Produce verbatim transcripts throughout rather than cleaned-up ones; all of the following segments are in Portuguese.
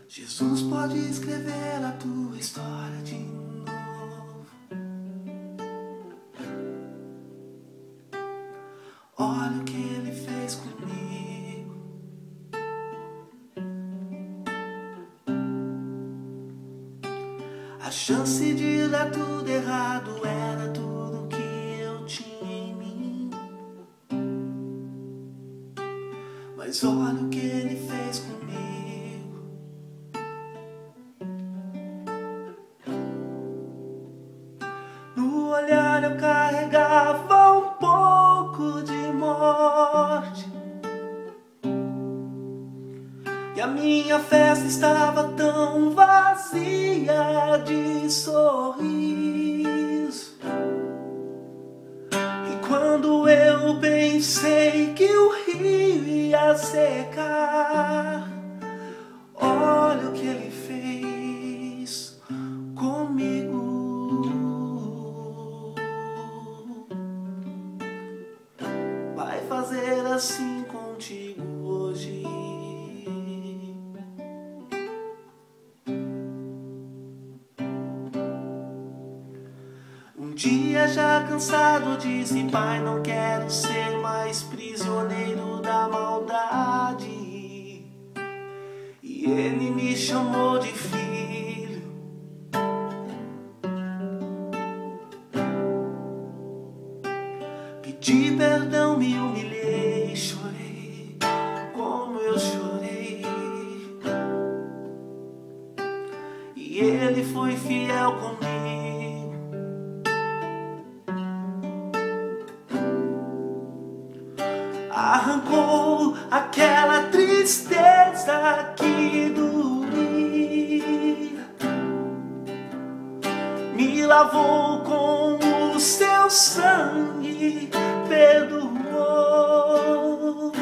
Jesus pode escrever a tua história de novo. Olha o que Ele fez comigo. A chance de dar tudo errado era tudo que eu tinha em mim. Mas olha o que Ele fez comigo. No olhar eu carregava um pouco de morte, e a minha festa estava tão vazia de sorriso. E quando eu pensei que o rio ia secar, olha o que Ele fez comigo. Vai fazer assim contigo hoje. Um dia já cansado disse: Pai, não quero ser mais prisioneiro da maldade. E Ele me chamou de filho. Pedi perdão, me humilhei, chorei como eu chorei. E Ele foi fiel comigo. Arrancou aquela tristeza que doía, me lavou com o seu sangue, perdoou.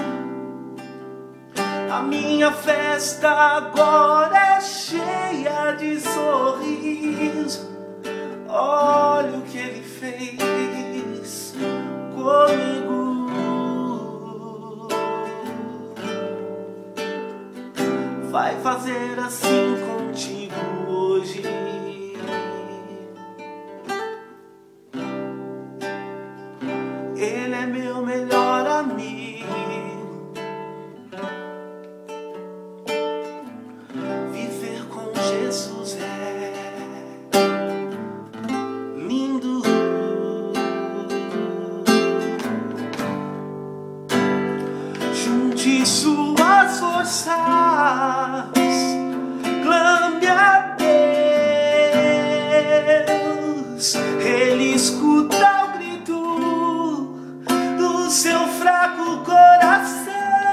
A minha festa agora é cheia de sorriso. Olha o que Ele fez comigo. Vai fazer assim contigo hoje. Ele é meu melhor amigo. Viver com Jesus é lindo. Junte suas forças, clame a Deus. Ele escuta o grito do seu fraco coração.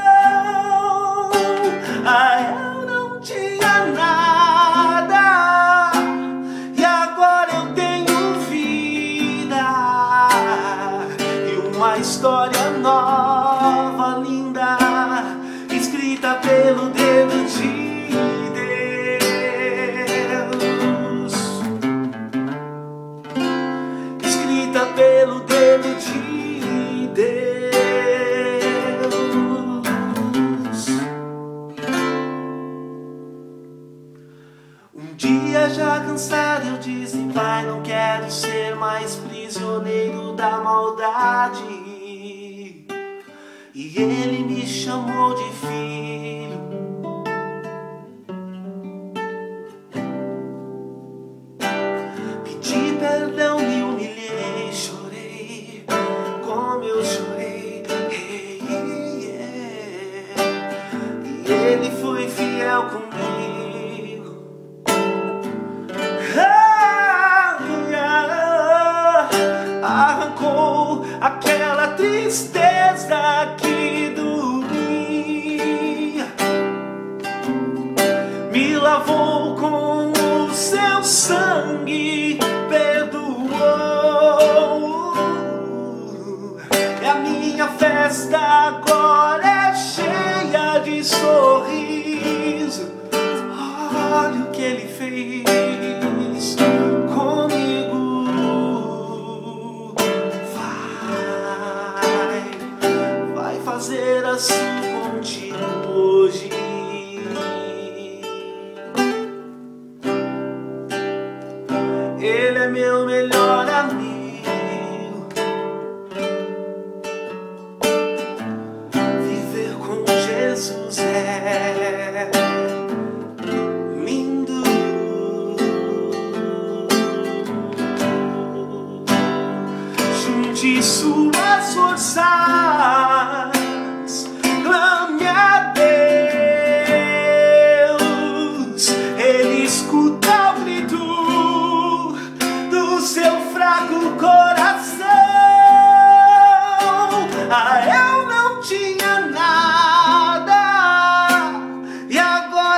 Ah, eu não tinha nada e agora eu tenho vida e uma história nova, linda, escrita pelo dedo de Deus, escrita pelo dedo de Deus. Um dia já cansado eu disse: Pai, não quero ser mais prisioneiro da maldade. E Ele me chamou de filho. Pedi perdão, me humilhei, chorei como eu chorei. Hey, yeah. E Ele foi fiel comigo. Ah, yeah. Arrancou aquela tristeza que doía, me lavou com o seu sangue, perdoou. E a minha festa agora é cheia de sorriso. Olha o que Ele fez comigo. Vai fazer assim contigo hoje.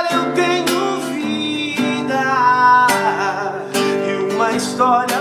eu tenho vida e uma história